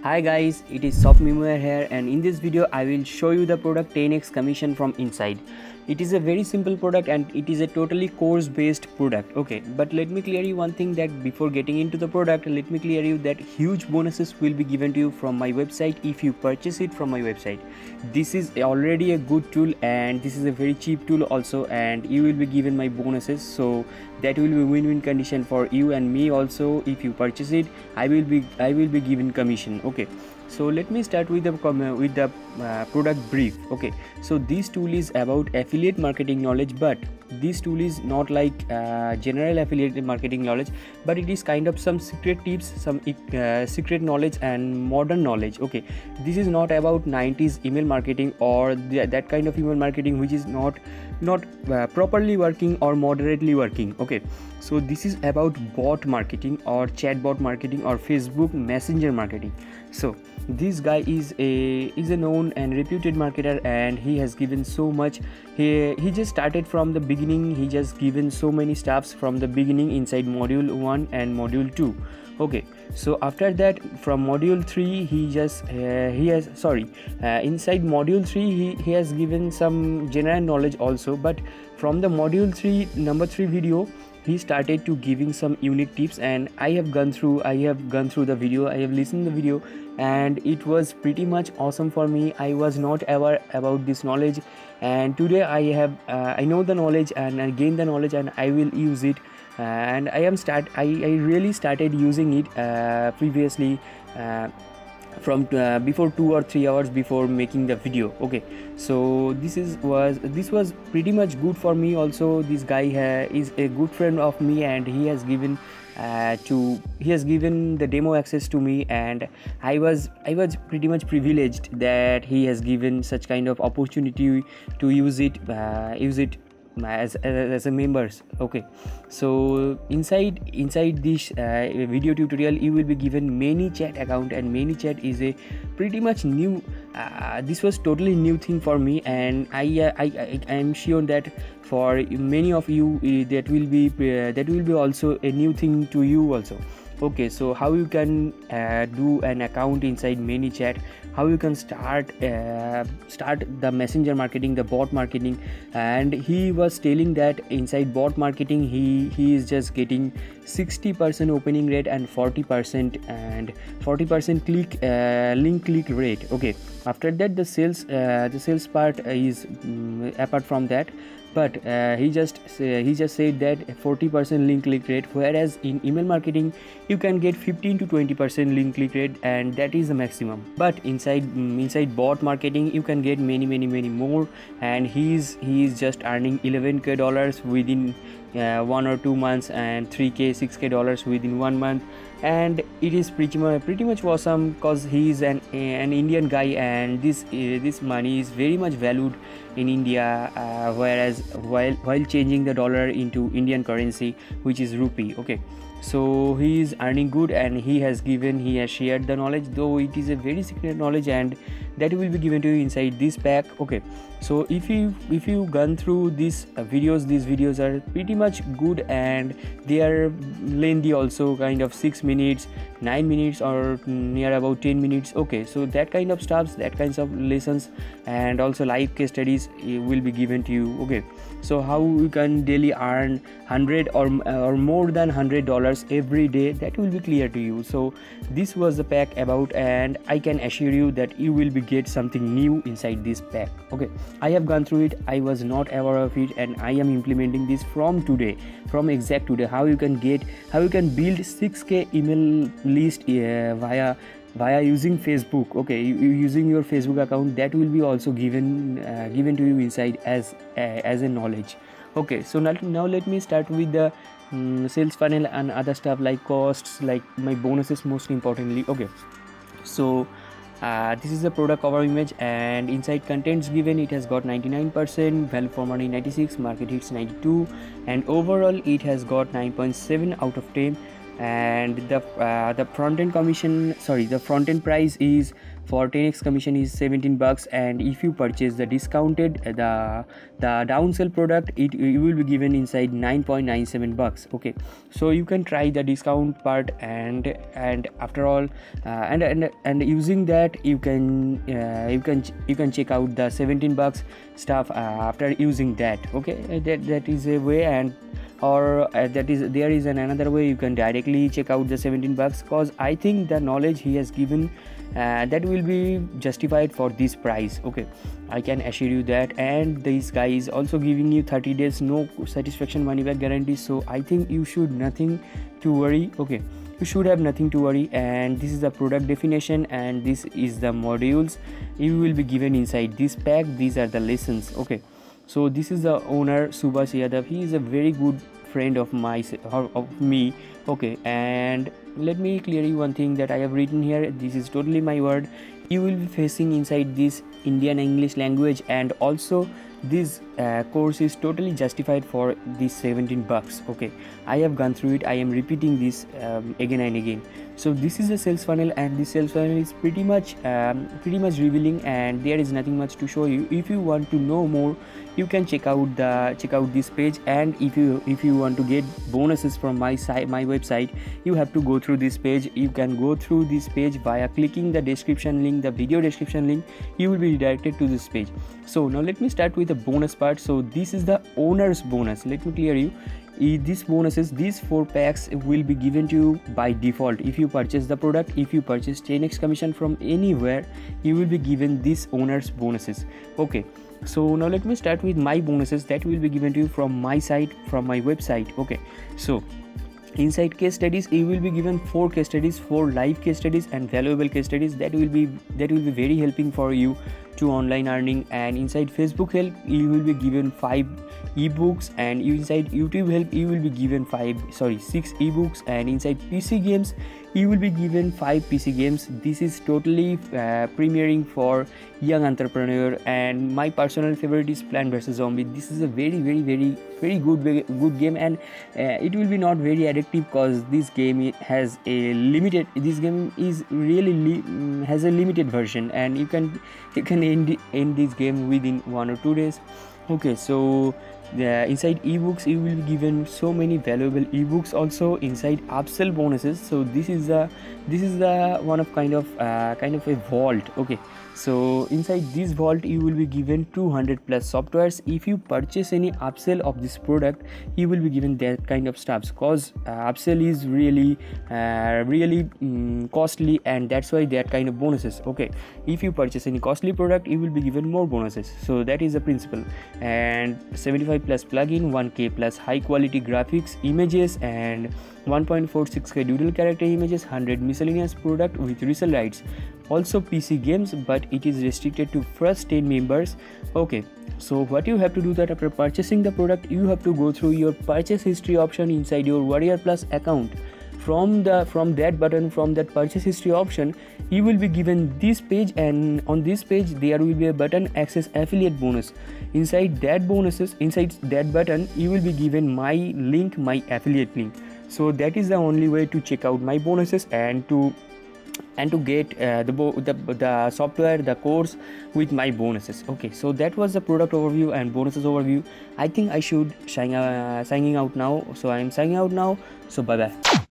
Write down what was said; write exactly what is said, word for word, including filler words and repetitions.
Hi guys, it is Sopmimuer here, and in this video I will show you the product ten x commission from Inside. It is a very simple product and it is a totally course based product. Okay, but let me clear you one thing, that before getting into the product, let me clear you that huge bonuses will be given to you from my website if you purchase it from my website. This is already a good tool and this is a very cheap tool also, and you will be given my bonuses, so that will be win-win condition for you and me also. If you purchase it, I will be I will be given commission. Okay, so let me start with the with the uh, product brief. Okay, so this tool is about affiliate marketing knowledge, but this tool is not like uh, general affiliate marketing knowledge, but it is kind of some secret tips, some uh, secret knowledge and modern knowledge. Okay, this is not about nineties email marketing or the, that kind of email marketing which is not not uh, properly working or moderately working. Okay, so this is about bot marketing or chatbot marketing or Facebook Messenger marketing. So this guy is a is a known and reputed marketer, and he has given so much. He he just started from the beginning. He just given so many steps from the beginning inside module one and module two. Okay, so after that, from module three, he just uh, he has sorry uh, inside module three he, he has given some general knowledge also, but from the module three number three video, he started to giving some unique tips, and I have gone through I have gone through the video, I have listened the video, and it was pretty much awesome for me. I was not aware about this knowledge, and today I have uh, I know the knowledge and I gain the knowledge, and I will use it. Uh, and I am start I, I really started using it uh, previously uh, from uh, before two or three hours before making the video. Okay, so this is was this was pretty much good for me also. This guy uh, is a good friend of me, and he has given uh, to he has given the demo access to me, and I was I was pretty much privileged that he has given such kind of opportunity to use it uh, use it as, as, as a members. Okay, so inside inside this uh, video tutorial, you will be given many chat account, and many chat is a pretty much new uh, this was totally new thing for me, and I uh, I, I I am sure that for many of you uh, that will be uh, that will be also a new thing to you also. Okay, so how you can uh, do an account inside ManyChat, how you can start uh, start the messenger marketing, the bot marketing. And he was telling that inside bot marketing, he he is just getting sixty percent opening rate and forty percent and forty percent click uh, link click rate. Okay, after that the sales uh, the sales part is um, apart from that, but uh, he just uh, he just said that forty percent link click rate, whereas in email marketing you can get fifteen to twenty percent link click rate, and that is the maximum. But inside um, inside bot marketing you can get many many many more, and he is he is just earning eleven k dollars within uh, one or two months, and three k six k dollars within one month. And it is pretty much pretty much awesome, because he is an an Indian guy, and this uh, this money is very much valued in India, uh, whereas while while changing the dollar into Indian currency, which is rupee. Okay, so he is earning good, and he has given he has shared the knowledge, though it is a very secret knowledge, and that will be given to you inside this pack. Okay, so if you if you gone through these uh, videos, these videos are pretty much good, and they are lengthy also, kind of six minutes, nine minutes, or near about ten minutes. Okay, so that kind of stuffs, that kinds of lessons, and also live case studies will be given to you. Okay, so how you can daily earn hundred or or more than hundred dollars every day, that will be clear to you. So this was the pack about, and I can assure you that you will be get something new inside this pack. Okay, I have gone through it, I was not aware of it, and I am implementing this from today, from exact today. How you can get how you can build six k email list uh, via via using Facebook. Okay, you, you using your Facebook account, that will be also given uh, given to you inside as uh, as a knowledge. Okay, so now, now let me start with the um, sales funnel and other stuff like costs, like my bonuses most importantly. Okay, so uh, this is the product cover image, and inside contents given, it has got ninety-nine percent, value for money ninety-six, market hits ninety-two, and overall it has got nine point seven out of ten. and the uh, the front end commission sorry the front end price is for ten x commission is seventeen bucks, and if you purchase the discounted uh, the the downsell product, it you will be given inside nine point nine seven bucks. Okay, so you can try the discount part, and and after all uh, and and and using that you can uh, you can you can check out the seventeen bucks stuff uh, after using that. Okay, that that is a way, and or uh, that is there is an another way you can directly check out the seventeen bucks, cause I think the knowledge he has given uh, that will be justified for this price. Okay, I can assure you that, and this guy is also giving you thirty days no satisfaction money back guarantee, so I think you should nothing to worry. Okay, you should have nothing to worry. And this is the product definition, and this is the modules you will be given inside this pack. These are the lessons. Okay, so this is the owner Subhash Yadav. He is a very good friend of my of me. Okay, and let me clear you one thing that I have written here. This is totally my word. You will be facing inside this Indian English language, and also this uh, course is totally justified for this seventeen bucks. Okay, I have gone through it. I am repeating this um, again and again. So this is a sales funnel, and this sales funnel is pretty much um, pretty much revealing, and there is nothing much to show you. If you want to know more, you can check out the check out this page, and if you if you want to get bonuses from my site my website, you have to go through this page. You can go through this page via clicking the description link, the video description link. You will be redirected to this page. So now let me start with the bonus part. So this is the owner's bonus. Let me clear you. These bonuses, these four packs will be given to you by default. If you purchase the product, if you purchase ten x commission from anywhere, you will be given these owners bonuses. Okay, so now let me start with my bonuses that will be given to you from my site, from my website. Okay, so inside case studies, you will be given four case studies, four live case studies and valuable case studies that will be that will be very helping for you to online earning. And inside Facebook help, you will be given five ebooks, and inside YouTube help you will be given five sorry six ebooks, and inside P C games you will be given five P C games. This is totally uh, premiering for young entrepreneur, and my personal favorite is Plant versus. Zombie. This is a very very very very good good game, and uh, it will be not very addictive because this game has a limited this game is really li has a limited version, and you can you can end, end this game within one or two days. Okay, so uh, inside ebooks you will be given so many valuable ebooks, also inside upsell bonuses. So this is the this is the one of kind of uh, kind of a vault. Okay, so inside this vault you will be given two hundred plus softwares. If you purchase any upsell of this product, you will be given that kind of stuffs, cause uh, upsell is really uh, really um, costly, and that's why that kind of bonuses. Okay, if you purchase any costly product, you will be given more bonuses. So that is the principle. And seventy-five plus plugin, one K plus high quality graphics images, and one point four six K doodle character images, one hundred miscellaneous product with resale rights. Also P C games, but it is restricted to first ten members. Okay, so what you have to do that after purchasing the product, you have to go through your purchase history option inside your Warrior Plus account. From the from that button, from that purchase history option, you will be given this page, and on this page there will be a button access affiliate bonus. Inside that bonuses, inside that button, you will be given my link, my affiliate link. So that is the only way to check out my bonuses and to and to get uh, the, the the software, the course with my bonuses. Okay, so that was the product overview and bonuses overview. I think I should sign uh, signing out now. So I am signing out now. So bye bye.